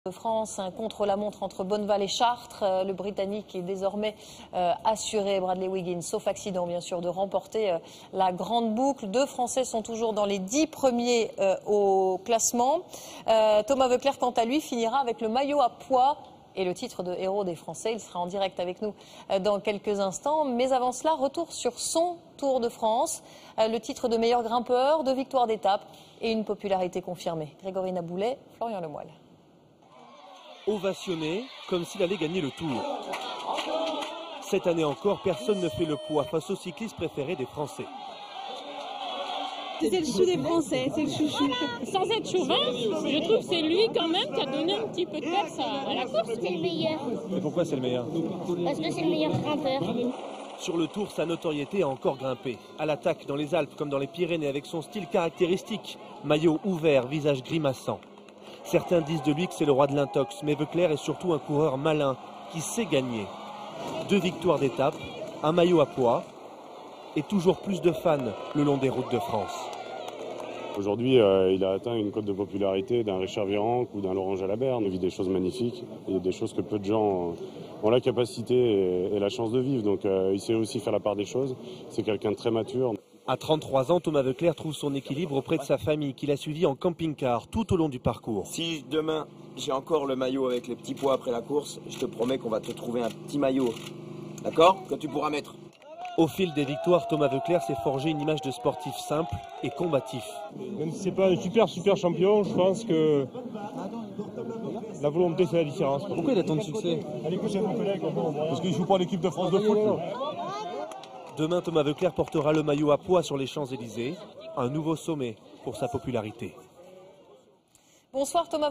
De France, un contre-la-montre entre Bonneval et Chartres. Le Britannique est désormais assuré, Bradley Wiggins, sauf accident bien sûr, de remporter la grande boucle. 2 Français sont toujours dans les 10 premiers au classement. Thomas Voeckler, quant à lui, finira avec le maillot à pois et le titre de héros des Français. Il sera en direct avec nous dans quelques instants. Mais avant cela, retour sur son Tour de France. Le titre de meilleur grimpeur, de victoire d'étape et une popularité confirmée. Grégory Naboulet, Florian Lemoyle. Ovationné, comme s'il allait gagner le Tour. Cette année encore, personne ne fait le poids face au cycliste préféré des Français. C'est le chouchou des Français, c'est le chouchou. Sans être chauvin, je trouve que c'est lui quand même qui a donné un petit peu de peps à la course. C'est le meilleur. Et pourquoi c'est le meilleur? Parce que c'est le meilleur grimpeur. Sur le Tour, sa notoriété a encore grimpé. À l'attaque dans les Alpes comme dans les Pyrénées avec son style caractéristique. Maillot ouvert, visage grimaçant. Certains disent de lui que c'est le roi de l'intox, mais Voeckler est surtout un coureur malin qui sait gagner. 2 victoires d'étape, un maillot à pois et toujours plus de fans le long des routes de France. Aujourd'hui, il a atteint une cote de popularité d'un Richard Virenque ou d'un Laurent Jalabert. On vit des choses magnifiques et des choses que peu de gens ont la capacité et la chance de vivre. Donc il sait aussi faire la part des choses. C'est quelqu'un de très mature. À 33 ans, Thomas Voeckler trouve son équilibre auprès de sa famille qu'il a suivi en camping-car tout au long du parcours. Si demain j'ai encore le maillot avec les petits pois après la course, je te promets qu'on va te trouver un petit maillot, d'accord, que tu pourras mettre. Au fil des victoires, Thomas Voeckler s'est forgé une image de sportif simple et combatif. Même si c'est pas un super champion, je pense que la volonté fait la différence. Pourquoi il a tant de succès? Parce qu'il joue pas l'équipe de France de foot. Demain, Thomas Voeckler portera le maillot à pois sur les Champs-Élysées, un nouveau sommet pour sa popularité. Bonsoir Thomas.